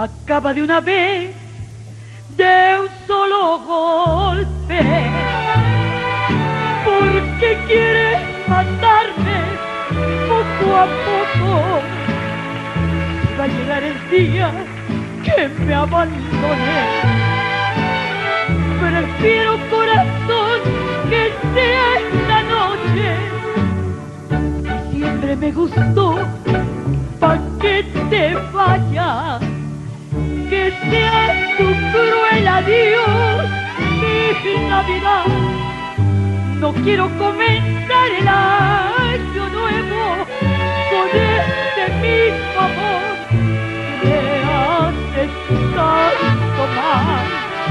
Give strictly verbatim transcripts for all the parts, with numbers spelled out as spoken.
acaba de una vez, de un solo golpe. ¿Por qué quieres matarme poco a poco? Va a llegar el día que me abandoné. Prefiero, corazón, que sea esta noche. Siempre me gustó, pa' que te vayas, que sea tu cruel adiós mi Navidad. No quiero comenzar el año nuevo con este mismo amor que me hace tanto mal.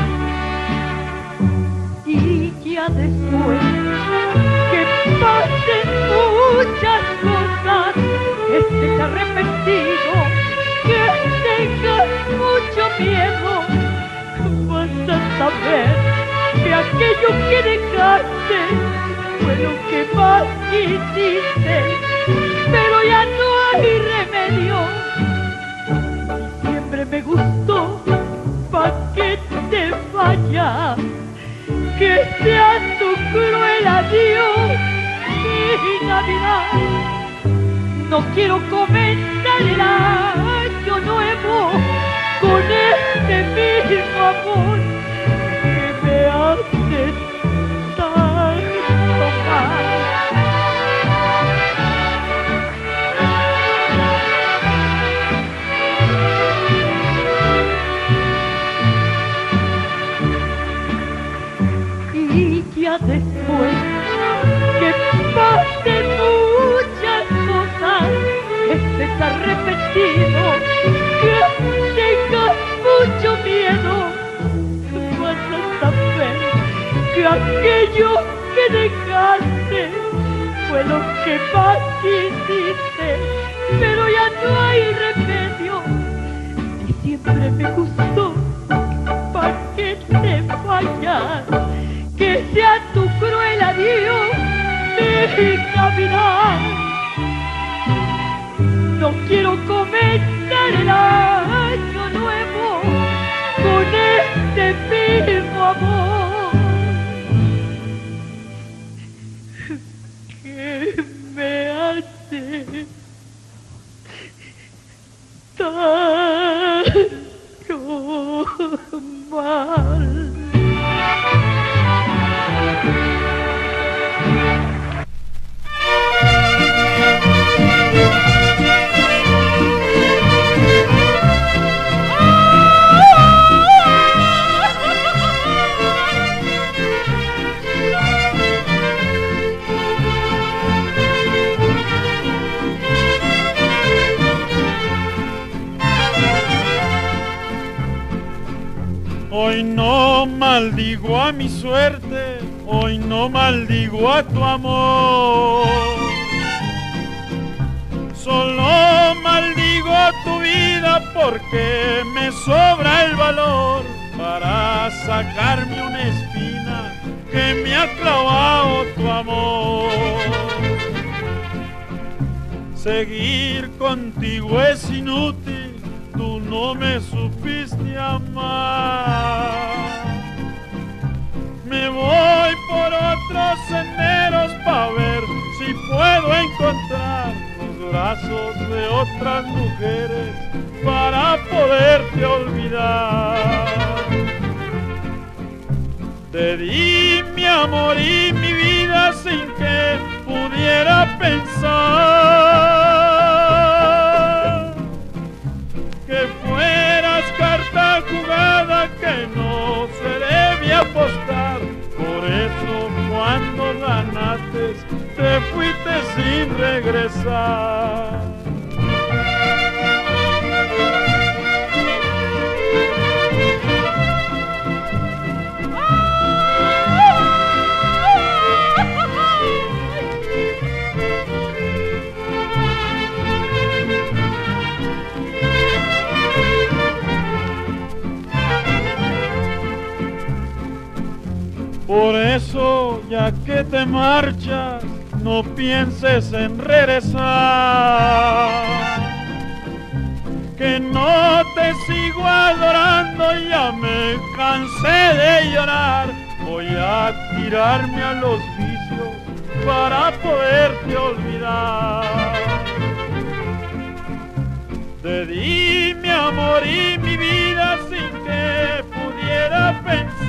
Y ya después que pasen muchas cosas, que estés arrepentido, que tengas mucho miedo, vas a saber que aquello que dejaste fue lo que más quisiste, pero ya no hay remedio. Siempre me gustó, pa' que te vayas, que sea tu cruel adiós mi Navidad. No quiero comenzar el año nuevo con este mismo amor que me hace tanto mal. Y ya después que pasen muchas cosas, que estés arrepentido, que tengas mucho miedo, vas a saber que aquello que dejaste fue lo que más quisiste, pero ya no hay remedio. Y siempre me gustó, pa' que te vayas, que sea tu cruel adiós mi Navidad. No quiero comenzar el año nuevo con este mismo amor que me hace tanto mal. Hoy no maldigo a mi suerte, hoy no maldigo a tu amor. Solo maldigo tu vida porque me sobra el valor para sacarme una espina que me ha clavado tu amor. Seguir contigo es inútil, tú no me supiste amar. Me voy por otros senderos pa' ver si puedo encontrar los brazos de otras mujeres para poderte olvidar. Te di mi amor y mi vida sin que pudiera pensar que fueras carta jugada que no se debe apostar. Por eso cuando ganaste te fuiste sin regresar. Por eso, ya que te marchas, no pienses en regresar, que no te te sigo adorando, ya me cansé de llorar. Voy a tirarme a los vicios para poderte olvidar. Te di mi amor y mi vida sin que pudiera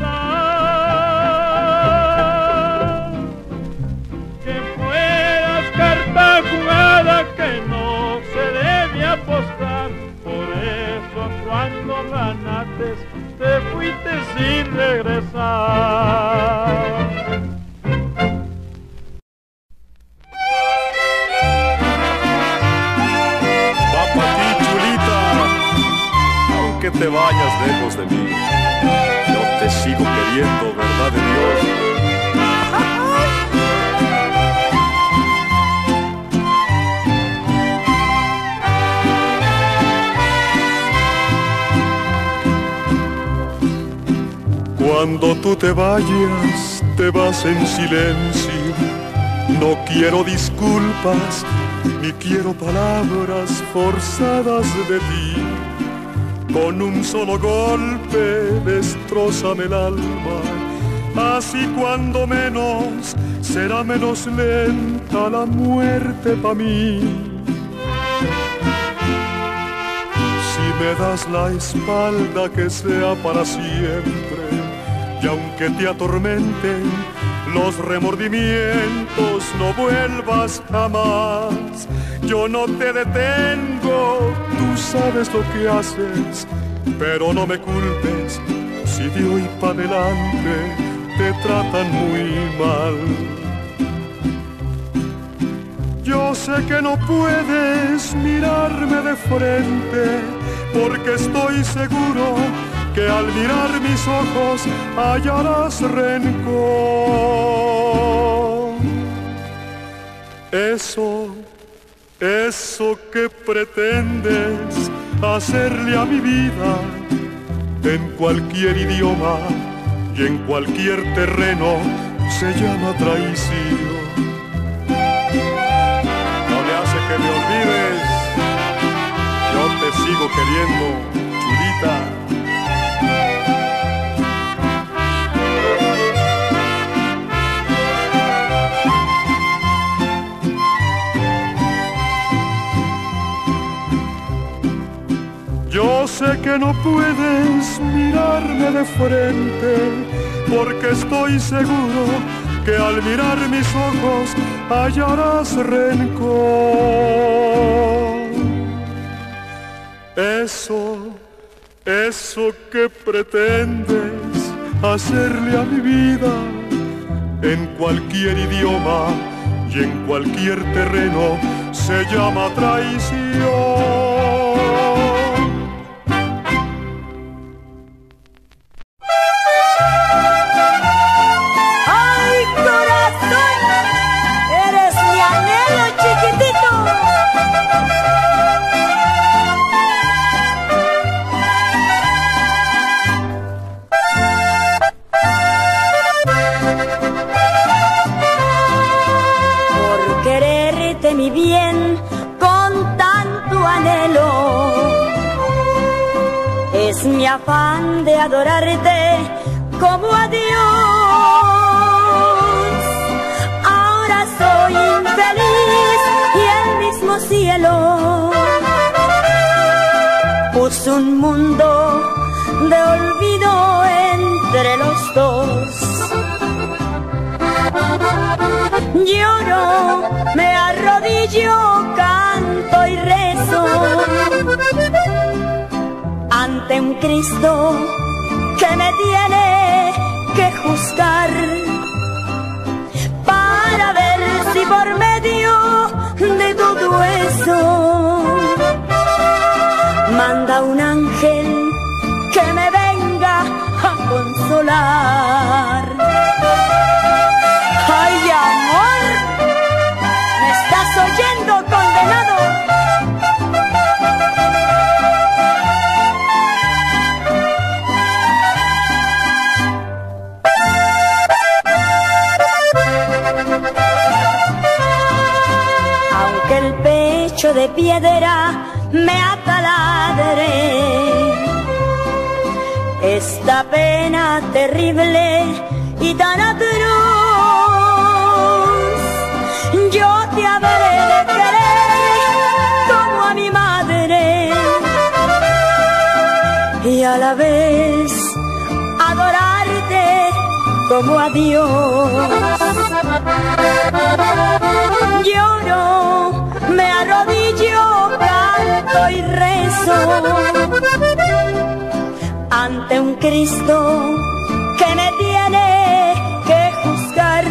pensar que fueras carta jugada que no se debe apostar. Por eso cuando ganaste te fuiste sin regresar. Que te vayas lejos de mí, yo te sigo queriendo, verdad de Dios. Cuando tú te vayas, te vas en silencio. No quiero disculpas, ni quiero palabras forzadas de ti. Con un solo golpe destrózame el alma, así cuando menos será menos lenta la muerte pa' mí. Si me das la espalda que sea para siempre, y aunque te atormenten los remordimientos, no vuelvas jamás. Yo no te detengo, tú sabes lo que haces, pero no me culpes si de hoy para adelante te tratan muy mal. Yo sé que no puedes mirarme de frente, porque estoy seguro que al mirar mis ojos hallarás rencor. Eso Eso que pretendes hacerle a mi vida, en cualquier idioma y en cualquier terreno, se llama traición. No le hace que me olvides, yo te sigo queriendo, chulita. Yo sé que no puedes mirarme de frente, porque estoy seguro que al mirar mis ojos hallarás rencor. Eso, eso que pretendes hacerle a mi vida, en cualquier idioma y en cualquier terreno, se llama traición. Mi bien con tanto anhelo, es mi afán de adorarte como a Dios. Ahora soy infeliz y el mismo cielo puso un mundo de olvido entre los dos. Lloro, me arrodillo, canto y rezo ante un Cristo que me tiene que juzgar, para ver si por medio de todo eso manda un ángel que me venga a consolar. ¡Ay, amor! ¿Me estás oyendo, condenado? Aunque el pecho de piedra me ataladre, esta pena terrible y tan atroz. Yo te habré de querer como a mi madre y a la vez adorarte como a Dios. Lloro, me arrodillo, canto y rezo ante un Cristo que me tiene que juzgar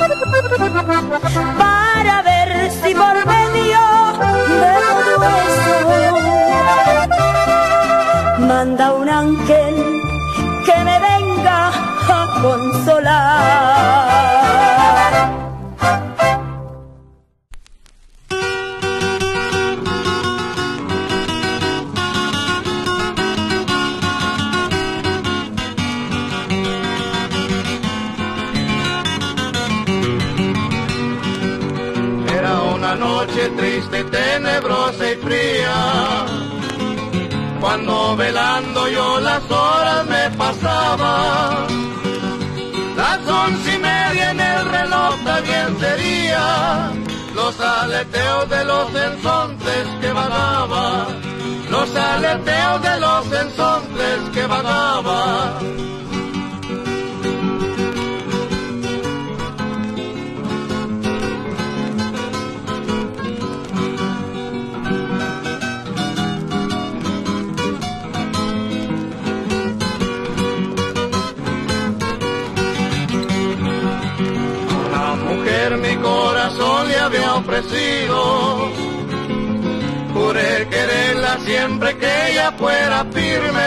para ver si por medio de todo eso manda un ángel que me venga a consolar. Noche triste, tenebrosa y fría, cuando velando yo las horas me pasaba, las once y media en el reloj también sería, los aleteos de los ensontes que vagaba, los aleteos de los ensontes que vagaba. Mi corazón le había ofrecido, juré quererla siempre que ella fuera firme,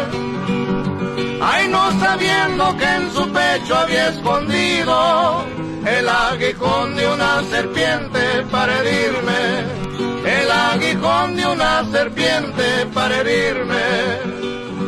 ay no sabiendo que en su pecho había escondido el aguijón de una serpiente para herirme, el aguijón de una serpiente para herirme.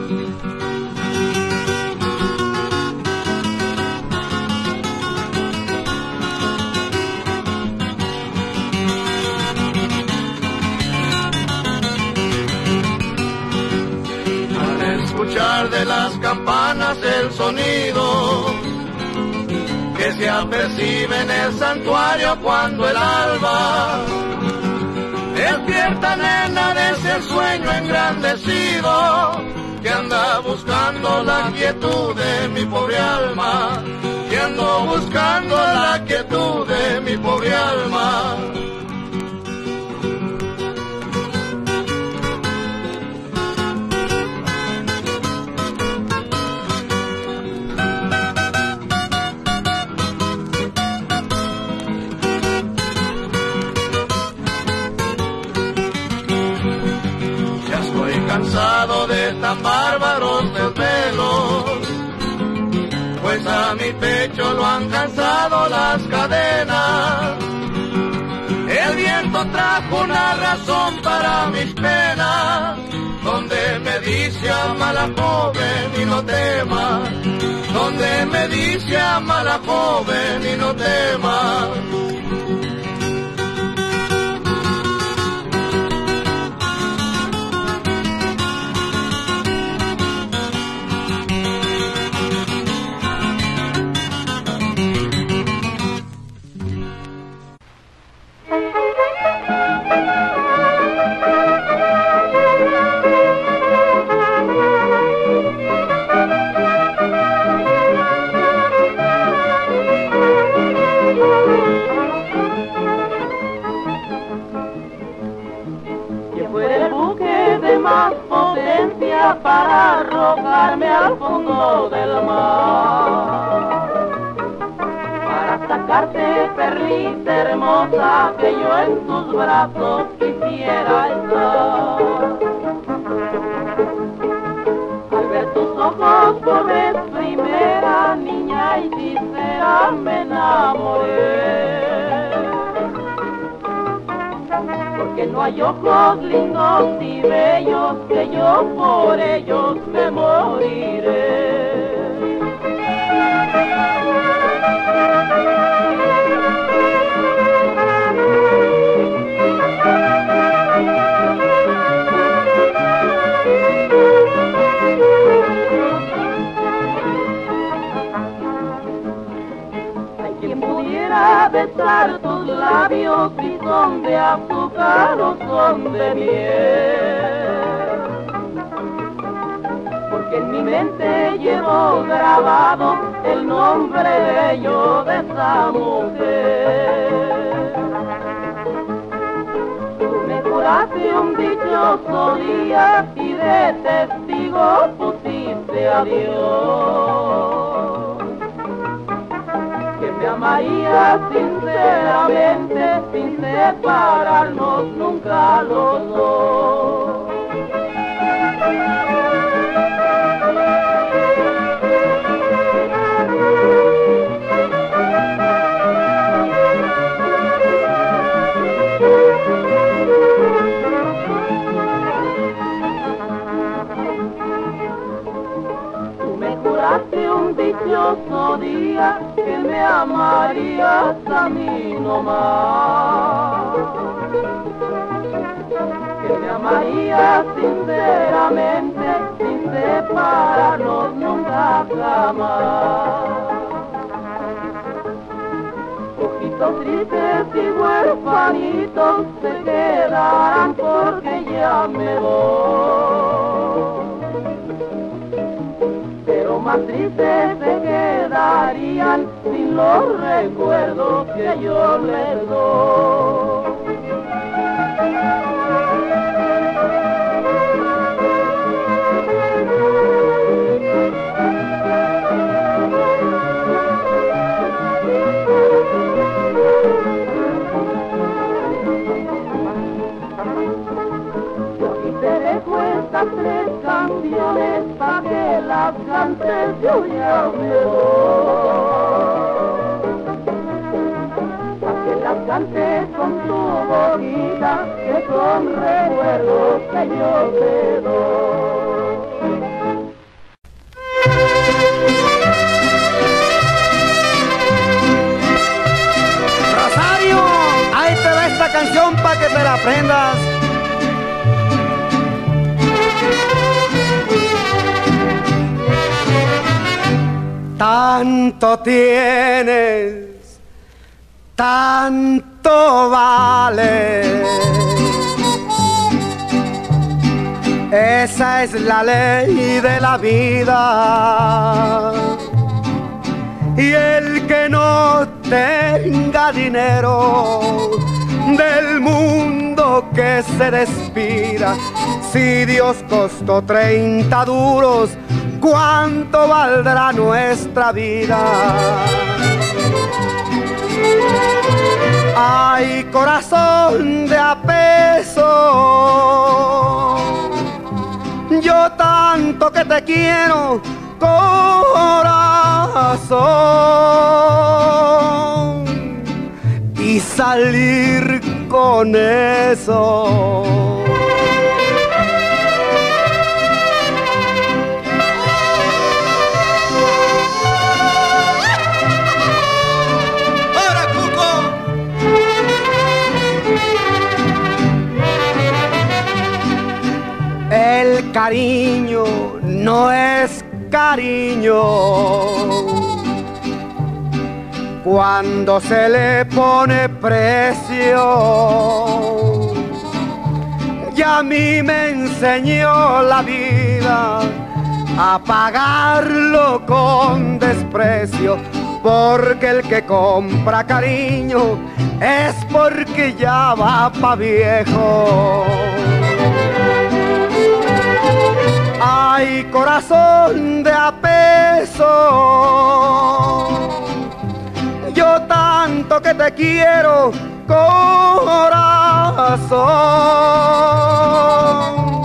Escuchar de las campanas el sonido que se apercibe en el santuario cuando el alba despierta, nena, de ese sueño engrandecido que anda buscando la quietud de mi pobre alma, que ando buscando la quietud de mi pobre alma. Cansado de tan bárbaros desvelos, pues a mi pecho lo han cansado las cadenas. El viento trajo una razón para mis penas, donde me dice ama la joven y no temas, donde me dice ama la joven y no temas. Para arrojarme al fondo del mar, para sacarte, perlita hermosa, que yo en tus brazos quisiera estar. Al ver tus ojos por vez primera, niña y sincera, me enamoré. Que no hay ojos lindos y bellos que yo por ellos me moriré. besar tus labios si son de azúcar o son de miel. Porque en mi mente llevo grabado el nombre bello de esa mujer. Tú me juraste un dichoso día y de testigo pusiste a Dios, que me amarías sinceramente sin separarnos nunca los dos. Hace un dichoso día que me amarías a mí nomás, que me amarías sinceramente sin separarnos nunca jamás. Ojitos tristes y huerfanitos se quedarán porque ya me voy, pero más tristes se quedarían sin los recuerdos que yo les doy. Estas tres canciones pa' que las cantes yo ya me voy, pa' que las cantes con tu boquita, que son recuerdos que yo te doy. Rosario, ahí te va esta canción pa' que te la aprendas. Tanto tienes, tanto vale. Esa es la ley de la vida. Y el que no tenga dinero, del mundo que se despida. Si Dios costó treinta duros, ¿cuánto valdrá nuestra vida? Ay, corazón de a peso, yo tanto que te quiero, corazón, y salir con eso. El cariño no es cariño cuando se le pone precio. Ya a mí me enseñó la vida a pagarlo con desprecio, porque el que compra cariño es porque ya va pa' viejo. Ay, corazón de a peso, yo tanto que te quiero, corazón,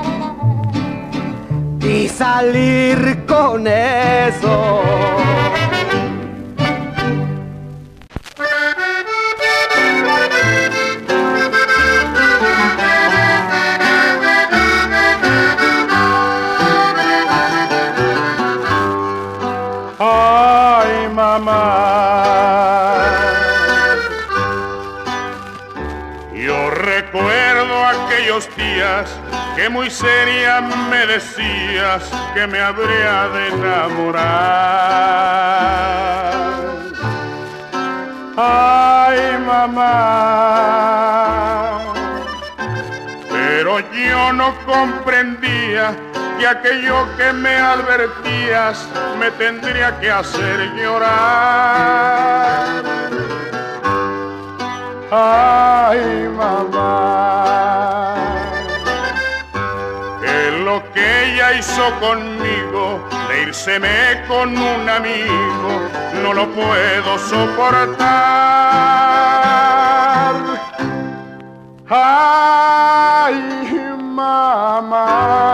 y salir con eso. Ay, mamá, yo recuerdo aquellos días que muy seria me decías que me habría de enamorar. Ay, mamá. Pero yo no comprendía que aquello que me advertías me tendría que hacer llorar. Ay, mamá, que lo que ella hizo conmigo, de írseme con un amigo, no lo puedo soportar. Ay, mamá,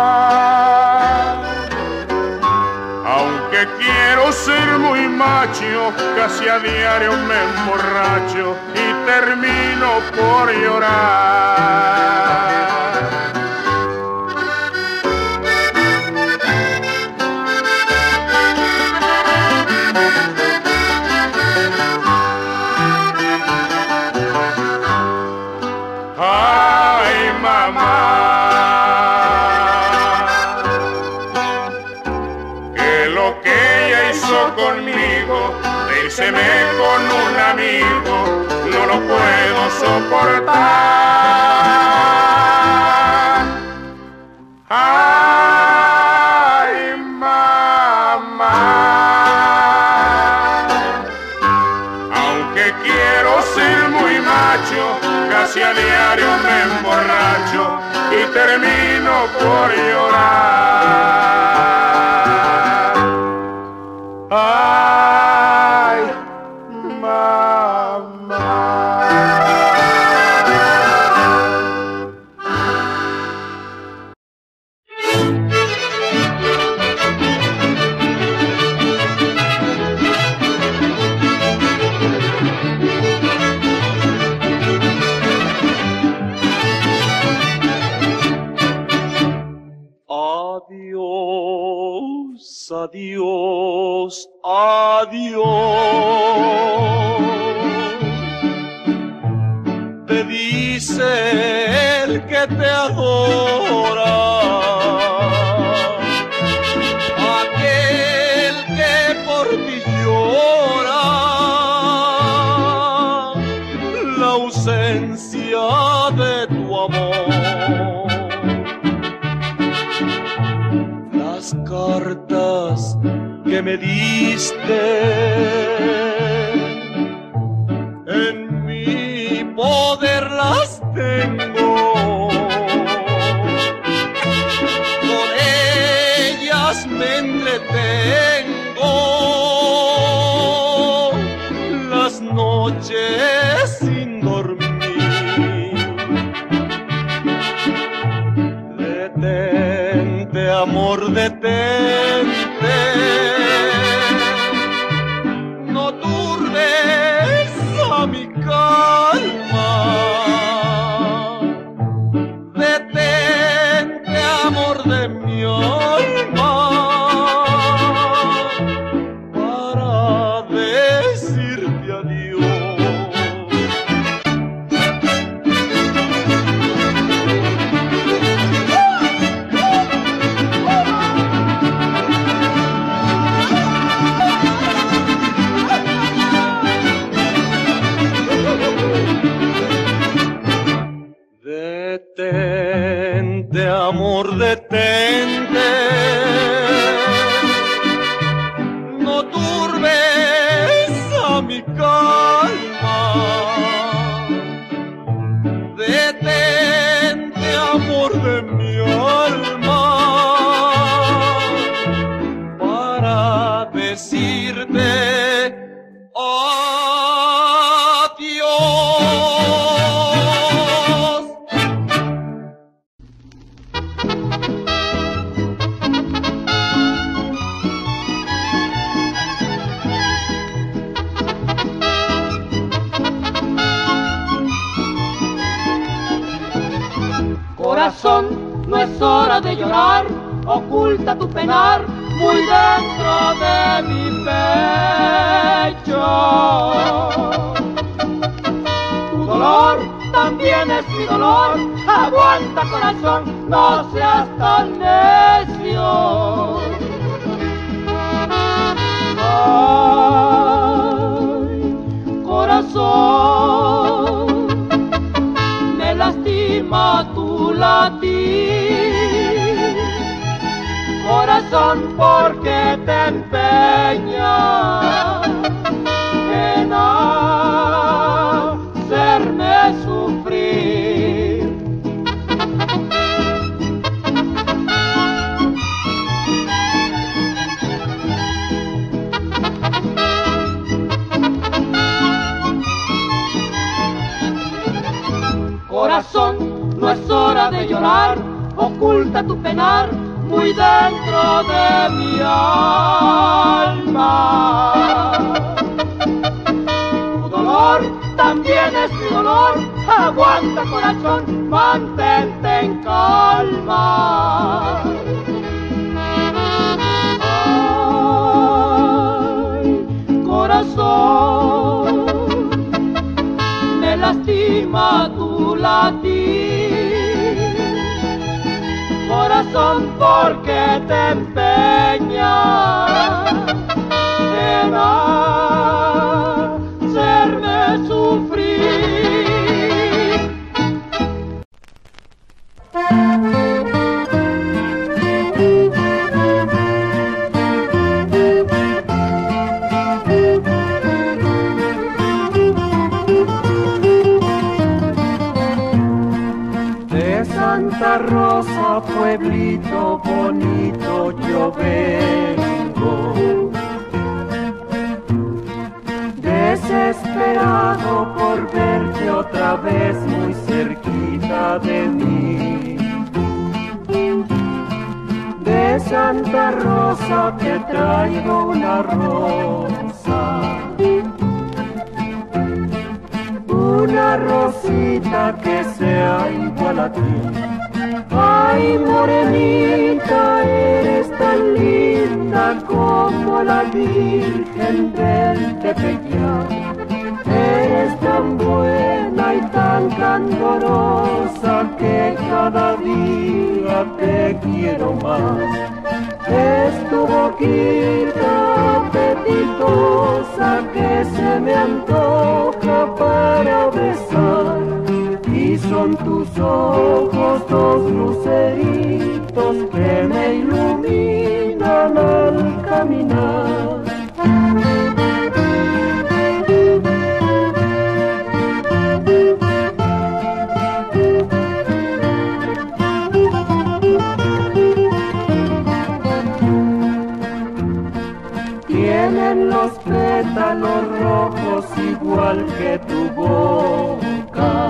aunque quiero ser muy macho, casi a diario me emborracho y termino por llorar. Ay, mamá, que lo que ella hizo conmigo, de írseme con un amigo, no lo puedo soportar. Ay, mamá, aunque quiero ser muy macho, casi a diario me emborracho y termino por llorar. Ay, mamá. Adiós, adiós, te dice el que te adora, aquel que por ti llora, la ausencia de tu amor. Las cartas que me diste en mi poder las tengo, con ellas me entretengo las noches sin dormir. Detente, amor, detente, no turbes a mi calma. Detente, amor de mi alma, para decirte adiós. Detente, amor, detente, no turbes a mi calma. Detente, amor de mi alma, para decirte adiós. Corazón, no es hora de llorar, oculta tu penar muy dentro de mi pecho. Tu dolor también es mi dolor, aguanta corazón, no seas tan necio. Ay, corazón, hace llorar, oculta tu penar muy dentro de mi alma. Tu dolor también es mi dolor, aguanta corazón, mantente en calma. Ay, corazón, me lastima tu latir, corazón, porque te empeñas en hacerme sufrir. De Santa Rosa, pueblito bonito, yo vengo, desesperado por verte otra vez muy cerquita de mí. De Santa Rosa te traigo una rosa, una rosita que sea igual a ti. Ay, morenita, eres tan linda como la Virgen del Tepeyac. Eres tan buena y tan candorosa que cada día te quiero más. Es tu boquita apetitosa que se me antoja para besar, y son tus ojos dos luceritos que me iluminan al caminar. Tienen los pétalos rojos igual que tu boca,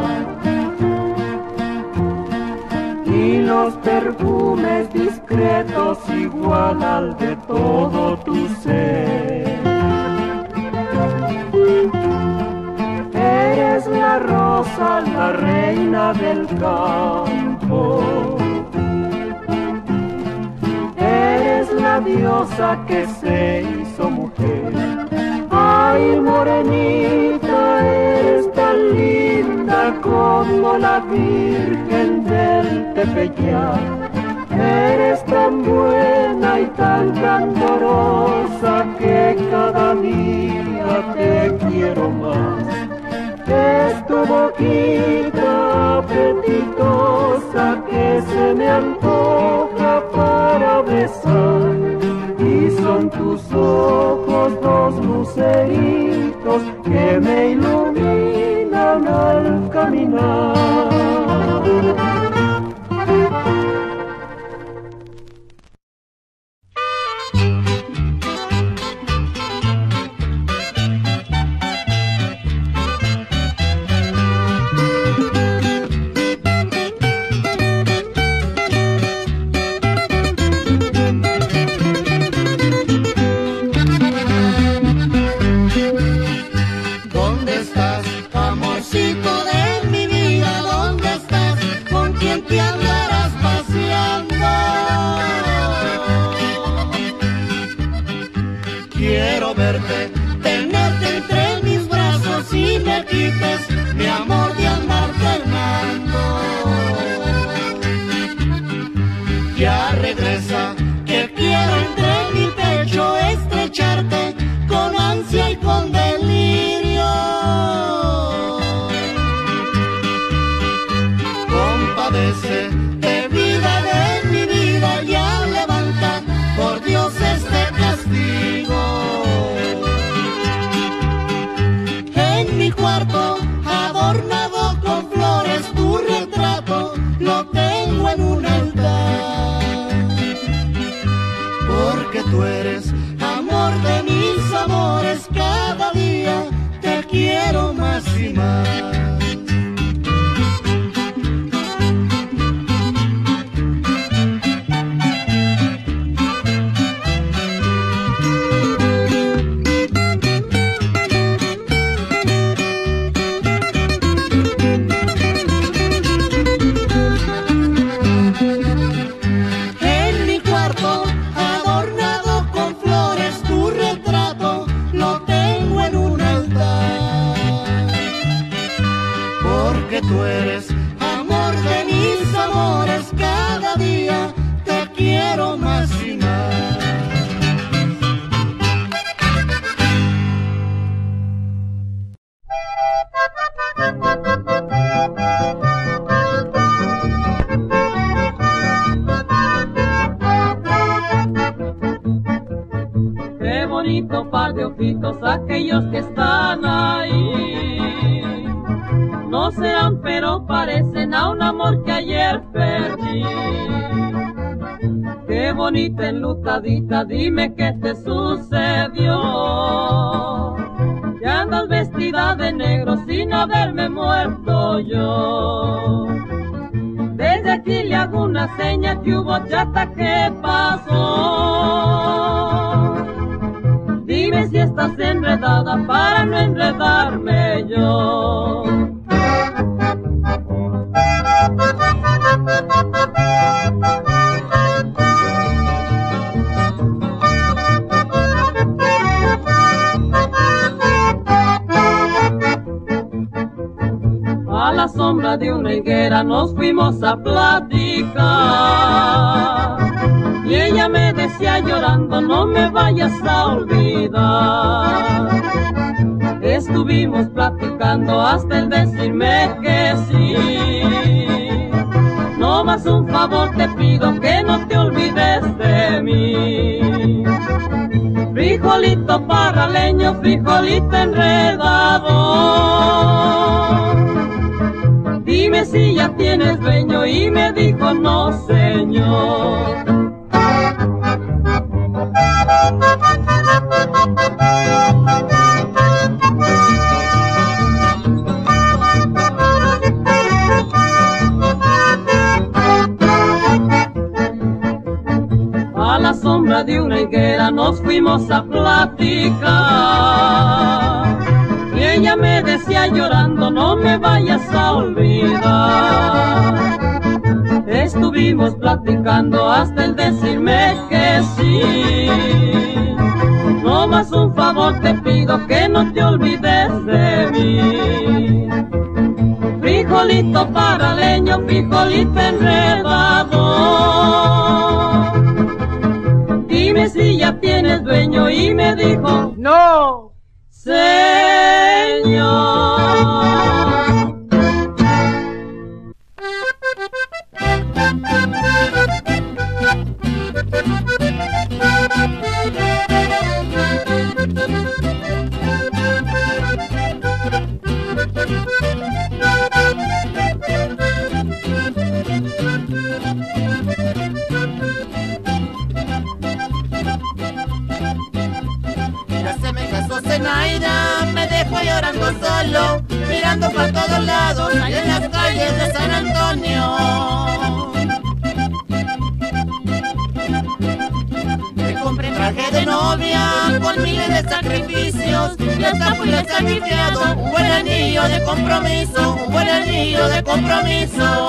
y los perfumes discretos igual al de todo tu ser. Eres la rosa, la reina del campo, eres la diosa que se hizo mujer. Ay, morenita, eres tan linda como la Virgen del Tepeyac. Eres tan buena y tan candorosa que cada día te quiero más. Es tu boquita apetitosa que se me antoja para besar, y son tus ojos dos luceritos que me iluminan al caminar. Tenerte entre mis brazos y me quites mi amor de andar Fernando. Ya regresa, que quiero entre mi pecho estrecharte con ansia y con delirio. Compadece de vida de mi vida, ya levanta por Dios este castigo. En mi cuarto, adornado con flores, tu retrato lo tengo en un altar. Porque tú eres amor de mis amores, cada día te quiero más y más. tú eres amor de mis amores, cada día te quiero más y más. Qué bonito par de ojitos aquellos que están ahí. No serán pero parecen a un amor que ayer perdí. Qué bonita enlutadita, dime qué te sucedió. Que andas vestida de negro sin haberme muerto yo. Desde aquí le hago una seña que hubo chata, ¿qué pasó? Dime si estás enredada para no enredarme yo. A la sombra de una higuera nos fuimos a platicar. Y ella me decía llorando, no me vayas a olvidar. Estuvimos platicando hasta el decirme que sí. No más un favor te pido, que no te olvides de mí. Frijolito parraleño, frijolito enredado. Dime si ya tienes dueño, y me dijo no señor. A la sombra de una higuera nos fuimos a platicar. Y ella me decía llorando, no me vayas a olvidar. Estuvimos platicando hasta el decirme que sí. No más un favor te pido, que no te olvides de mí. Frijolito parraleño, frijolito enredado. Dime si ya tienes dueño, y me dijo no señor. Zenaida me dejó llorando solo, mirando para todos lados, allá en las calles de San Antonio. Me compré traje de novia con miles de sacrificios, y hasta fui sacrificado, un buen anillo de compromiso, un buen anillo de compromiso.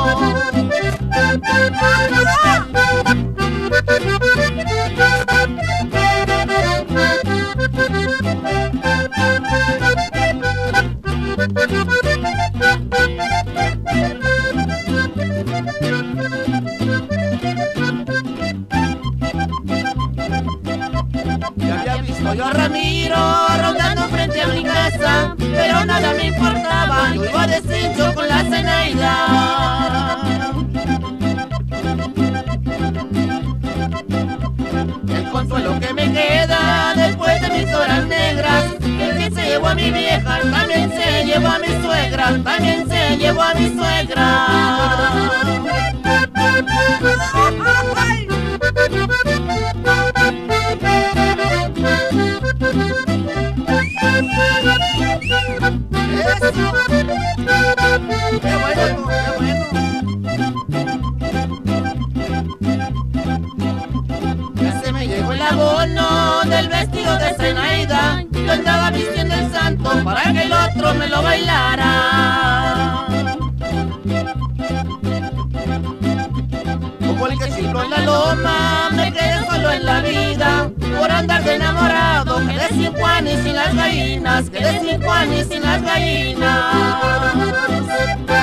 Ya había visto yo a Ramiro rondando frente a mi casa, pero nada me importaba, yo iba de cincho con la Zenaida. El consuelo que me queda después de mis horas negras, el que se llevó a mi vieja también se llevó a mi suegra, también se llevó a mi suegra. Eso. Qué bueno, qué bueno. Ya se me llegó el abono del vestido de Zenaida. Yo andaba vistiendo el santo para que el otro me lo bailara. Como el que chifló en la loma, me quedé solo en la vida por andar de enamorado. Quedé sin Juan y sin las gallinas, quedé sin Juan y sin las gallinas.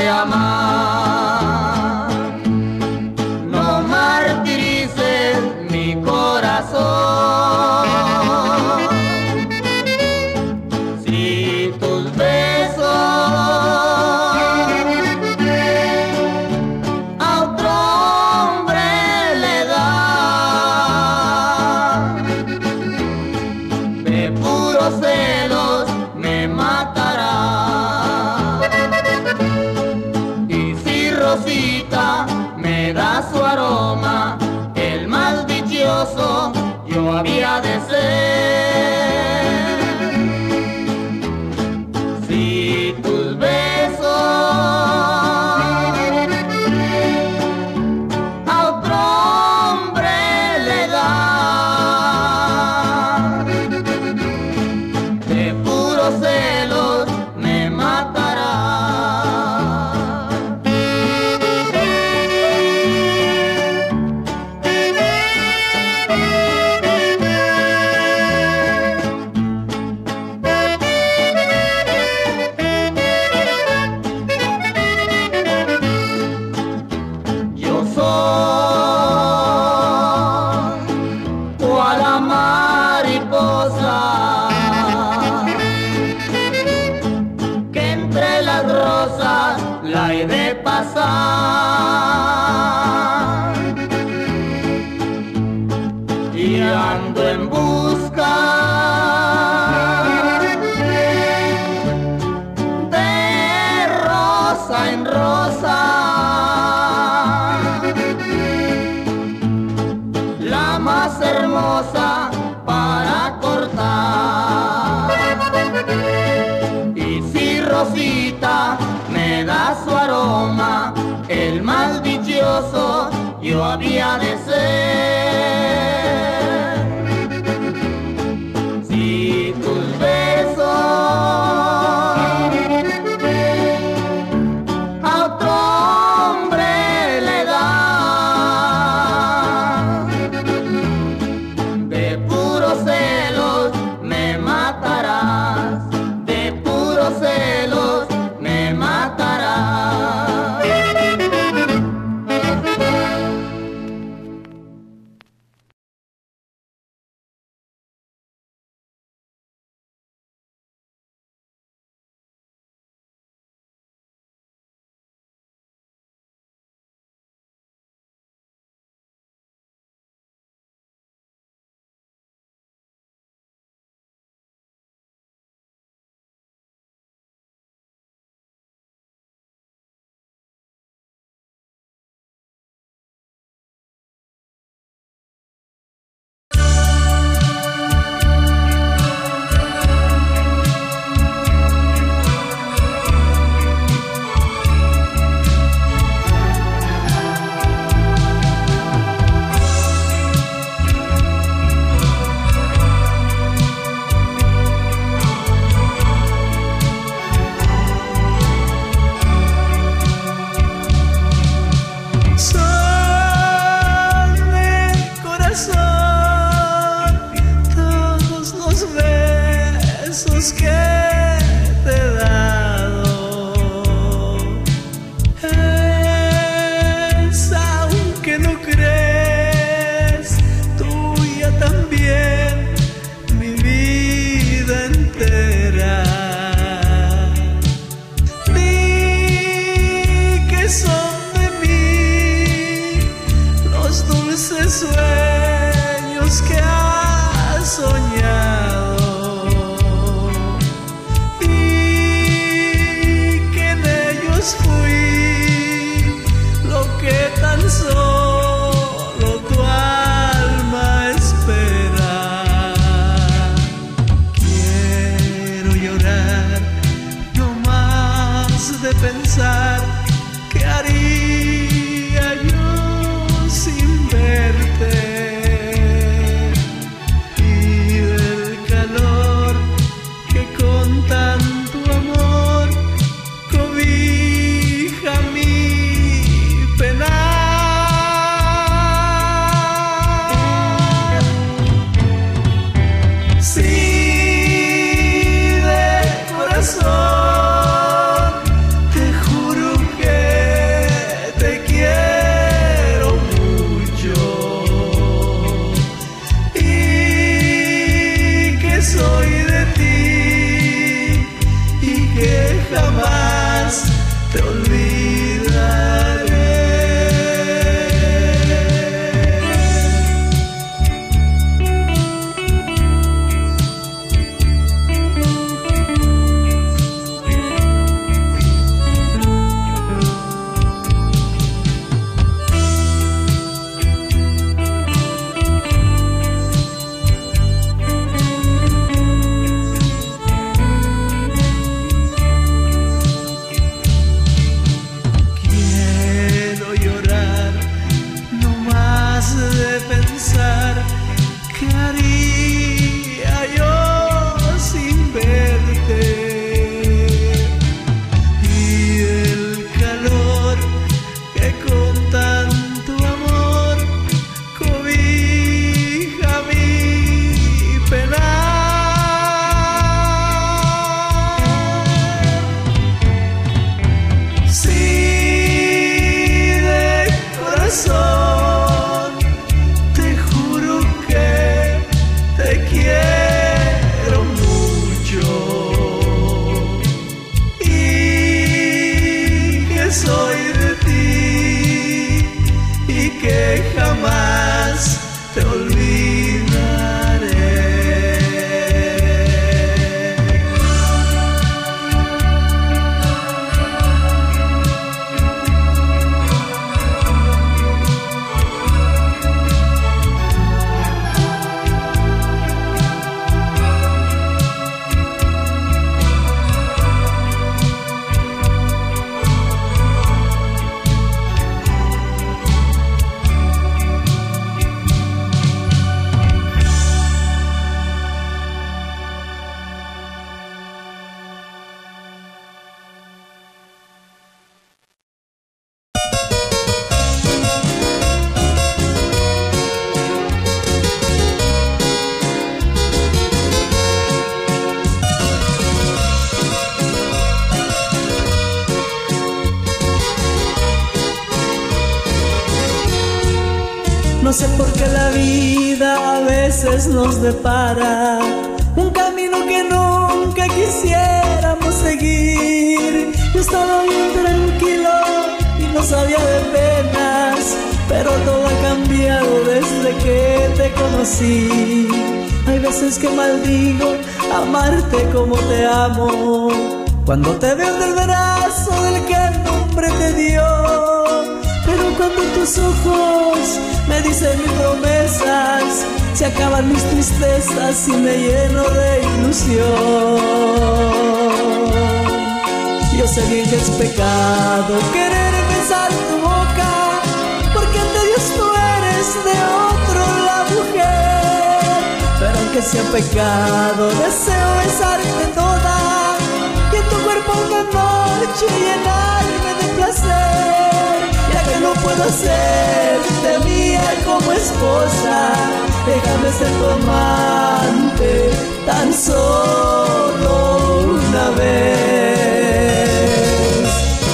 de amar. No martirices mi corazón. Si tus besos a otro hombre le dan, de puros celos me matará. Y si Rosita me da su aroma, el más dichoso yo había de ser. Si tus besos a otro hombre le dan, de puros celos me matará. Yo soy cual la mariposa que entre las rosas la he de pasar, y ando en busca de rosa en rosa, la más hermosa para cortar. Y si Rosita me da su aroma, el más dichoso yo había de ser. Si tus besos a otro hombre le dan, de puros celos me matarás, de puros celos me matarás. pensar qué haría yo sin verte, y del calor que con tanto amor cobija mi penar. Sí, de corazón te juro sé por qué la vida a veces nos depara un camino que nunca quisiéramos seguir. Yo estaba bien tranquilo y no sabía de penas, pero todo ha cambiado desde que te conocí. Hay veces que maldigo amarte como te amo, cuando te veo del brazo del que el nombre te dio. Pero cuando tus ojos me dicen mis promesas, se acaban mis tristezas y me lleno de ilusión. Yo sé bien que es pecado querer besar tu boca, porque ante Dios tú eres de otro la mujer. Pero aunque sea pecado, deseo besarte toda y en tu cuerpo una noche llenarme de placer. Ya que no puedo hacerte mía como esposa, déjame ser tu amante tan solo una vez.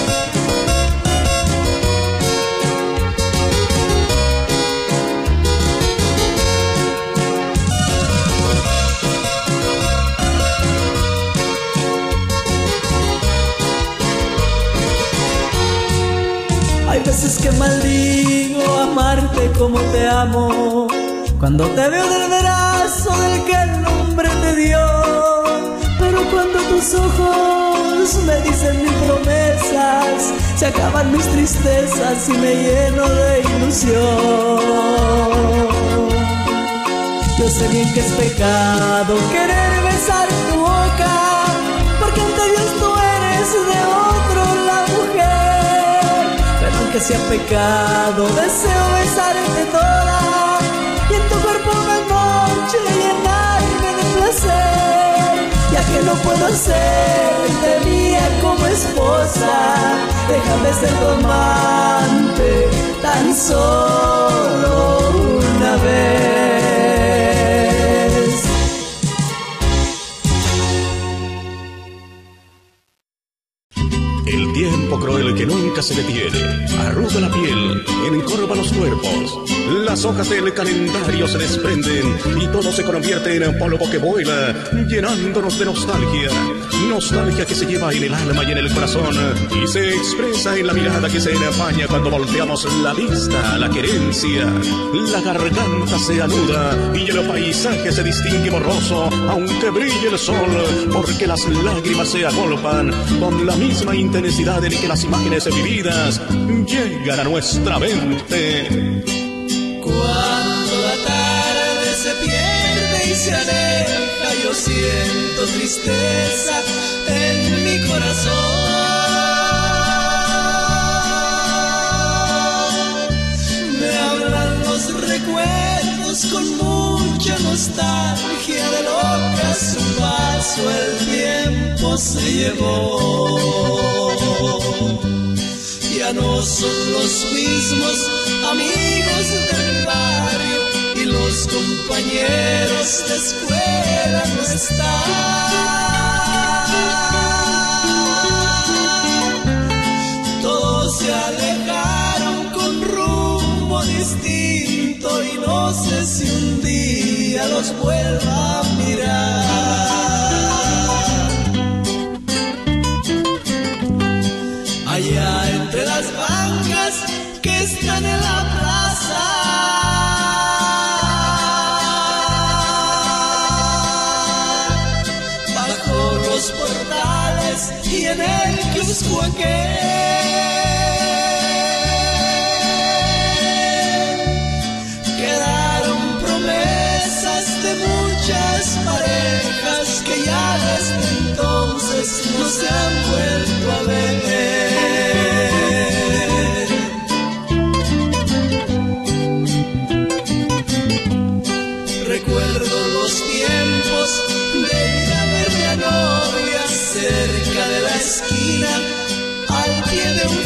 Hay veces que maldigo amarte como te amo, cuando te veo del brazo del que el nombre te dio. Pero cuando tus ojos me dicen mis promesas, se acaban mis tristezas y me lleno de ilusión. Yo sé bien que es pecado querer besar tu boca, porque ante Dios tú eres de otro la mujer. Pero aunque sea pecado, deseo besarte toda y en tu cuerpo una noche llenarme de placer. Ya que no puedo hacerte mía como esposa, déjame ser tu amante tan solo una vez. El tiempo cruel que nunca se detiene arruga la piel, encorva los cuerpos. Las hojas del calendario se desprenden y todo se convierte en polvo que vuela, llenándonos de nostalgia. Nostalgia que se lleva en el alma y en el corazón y se expresa en la mirada que se empaña cuando volteamos la vista a la querencia. La garganta se anuda y el paisaje se distingue borroso, aunque brille el sol, porque las lágrimas se agolpan con la misma intensidad en que las imágenes vividas llegan a nuestra mente. Cuando la tarde se pierde y se aleja, yo siento tristeza en mi corazón. Me hablan los recuerdos con mucha nostalgia de lo que a su paso el tiempo se llevó. Ya no son los mismos amigos del barrio y los compañeros de escuela no están. Todos se alejaron con rumbo distinto y no sé si un día los vuelva a mirar. Allá entre las bancas que están en la plaza, bajo los portales y en el kiosco aquel, quedaron promesas de muchas parejas que ya desde entonces no se han vuelto a ver. Recuerdo los tiempos de ir a ver a novia cerca de la esquina, al pie de un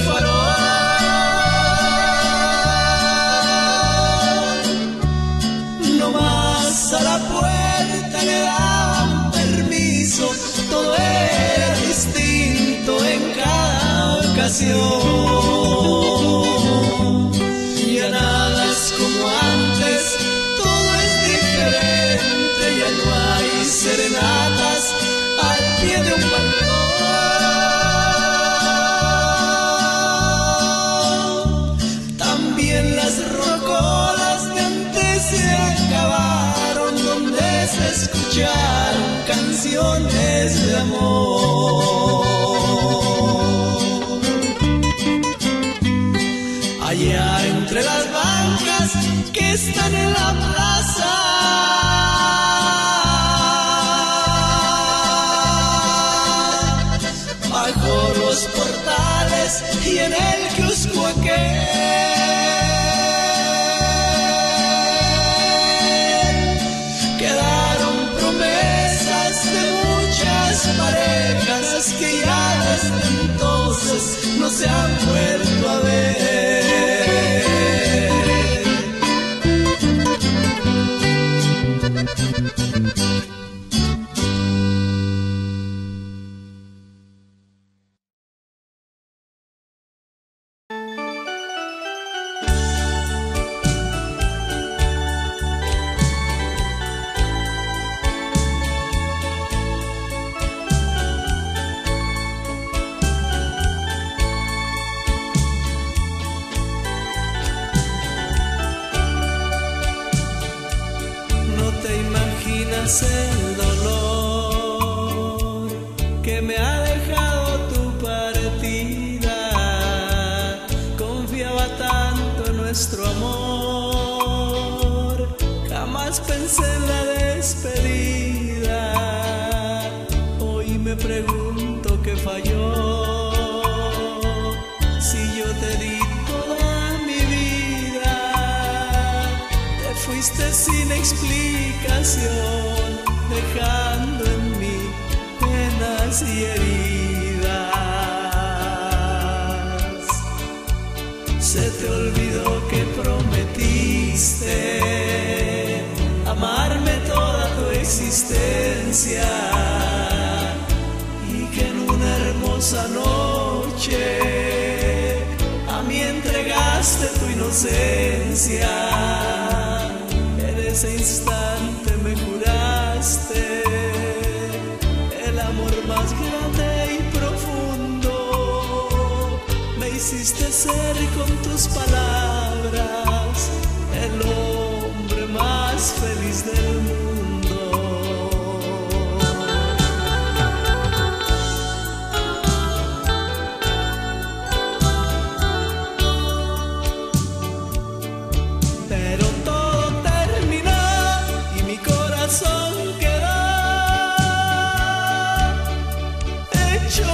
farol. No más a la puerta le daban permiso, todo era distinto en cada ocasión. Ya nada es como antes, allá entre las bancas que están en la plaza. Bajo los portales y en el kiosco aquel parejas que ya desde entonces no se han vuelto a ver. El dolor que me ha dejado tu partida. Confiaba tanto en nuestro amor, jamás pensé en la despedida. Hoy me pregunto qué falló, si yo te di toda mi vida. Te fuiste sin explicación, dejando en mí penas y heridas. Se te olvidó que prometiste amarme toda tu existencia y que en una hermosa noche a mí entregaste tu inocencia. En ese instante me juraste el amor más grande y profundo. Me hiciste ser con tus palabras el hombre más feliz del mundo. Pero todo terminó y mi corazón quedó hecho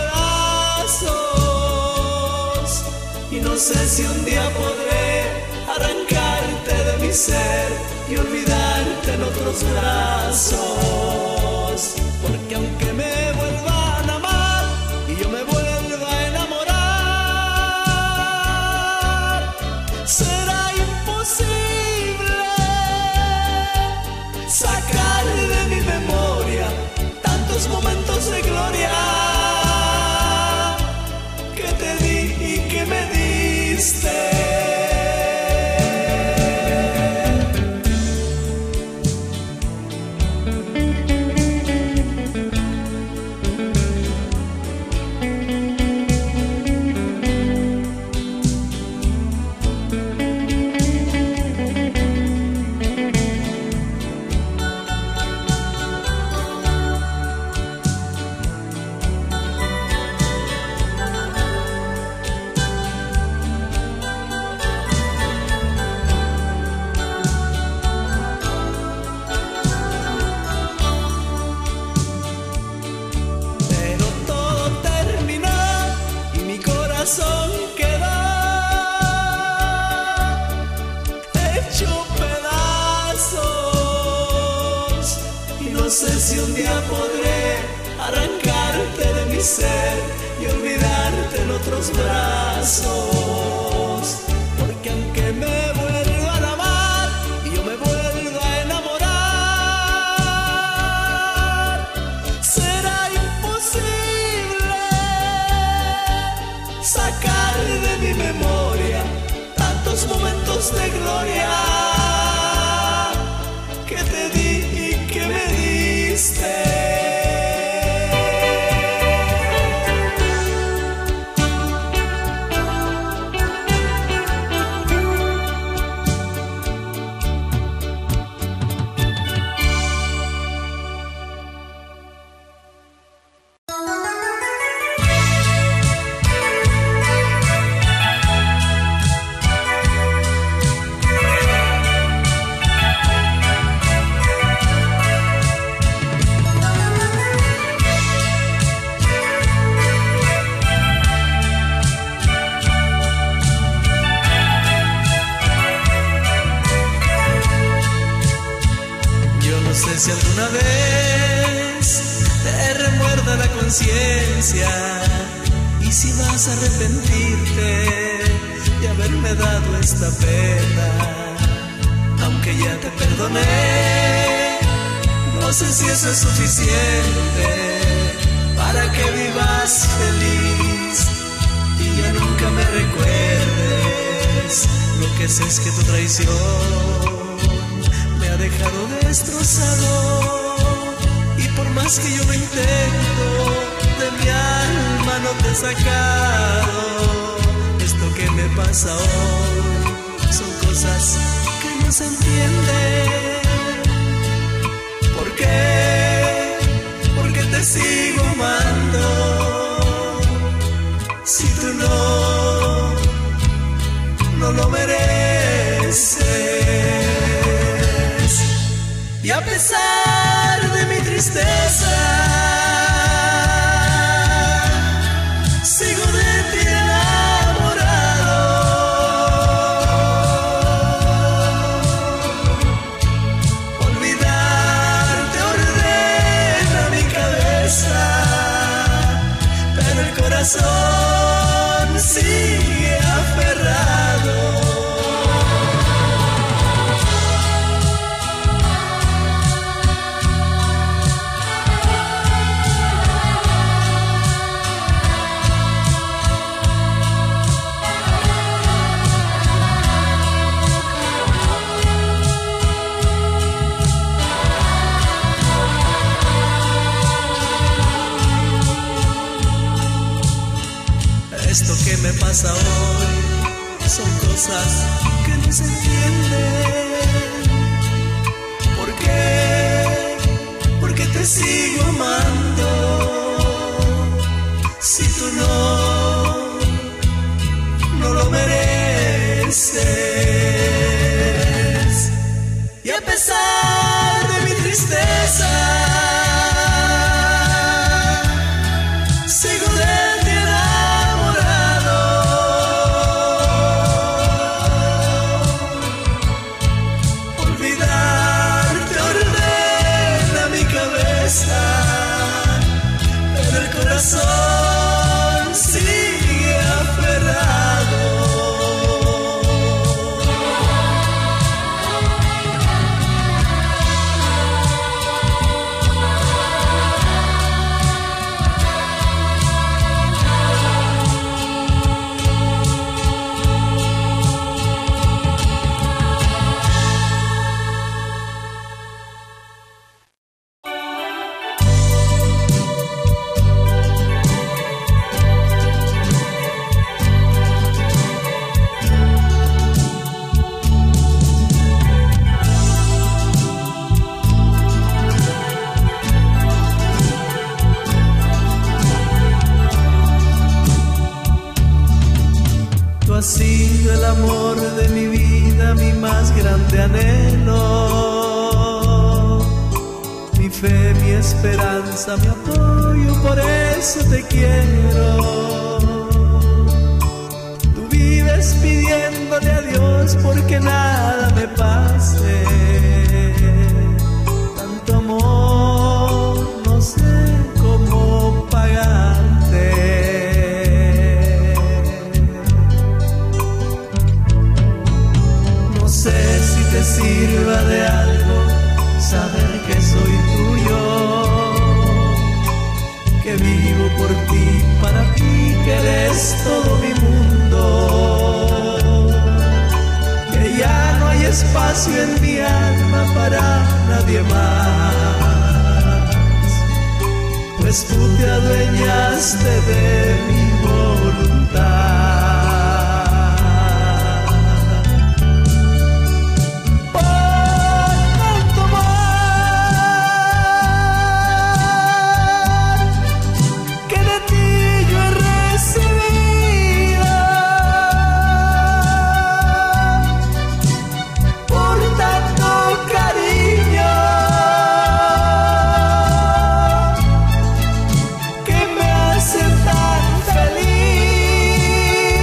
pedazos. Y no sé si un día podré arrancarte de mi ser y olvidarte en otros brazos. Porque aunque me vuelvan a amar y yo me vuelva a enamorar, será imposible sacar de mi memoria tantos momentos de gloria que te di y que me diste. No sé si un día podré arrancarte de mi ser y olvidarte en otros brazos. Porque aunque me vuelvan a amar y yo me vuelva a enamorar, será imposible sacar de mi memoria tantos momentos de gloria que te di y que me diste. indiferencia. Y si vas a arrepentirte de haberme dado esta pena, aunque ya te perdoné, no sé si eso es suficiente para que vivas feliz y ya nunca me recuerdes. Lo que sé es que tu traición me ha dejado destrozado, y por más que yo lo intento, de mi alma no te he sacado. Esto que me pasa hoy son cosas que no se entienden. ¿Por qué? Porque te sigo amando, si tú no, no lo mereces. Y a pesar de mi tristeza, sigo de ti enamorado. Olvidarte ordena mi cabeza, pero el corazón sigue aferrado. Esto que me pasa hoy son cosas que no se entienden. ¿Por qué? Porque te sigo amando, si tú no, no lo mereces. Y a pesar de mi tristeza, sigo de ti enamorado. Olvidarte ordena mi cabeza, pero el corazón sigue aferrado. Tú has sido el amor de mi vida, mi más grande anhelo, mi fe, mi esperanza, mi apoyo, por eso te quiero. Tú vives pidiéndole a Dios porque nada me pase. Tanto amor, no sé cómo pagarte. No sé si te sirva de algo saber que soy tuyo, que vivo por ti, para ti, que eres todo mi mundo, que ya no hay espacio en mi alma para nadie más, pues tú te adueñaste de mi voluntad. Que me hace tan feliz.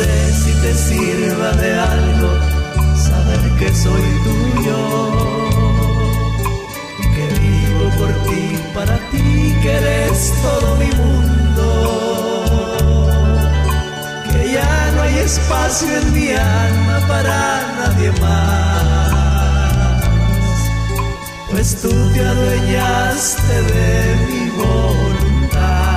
sé si te sirva de algo saber que soy tuyo, que vivo por ti, para ti, que eres todo mi mundo, que ya no hay espacio en mi alma para nadie más, pues tú te adueñaste de mi voluntad.